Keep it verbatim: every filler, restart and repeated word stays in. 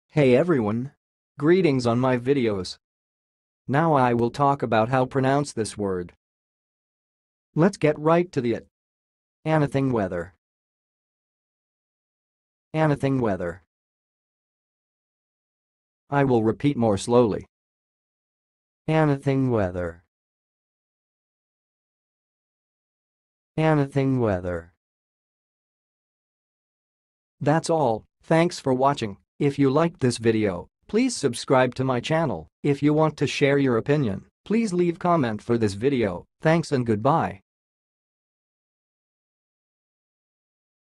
Hey everyone! Greetings on my videos. Now I will talk about how pronounce this word. Let's get right to the it. Anythingweather. Anythingweather. I will repeat more slowly. Anythingweather. Anythingweather. That's all. Thanks for watching. If you liked this video, please subscribe to my channel. If you want to share your opinion, please leave comment for this video. Thanks and goodbye.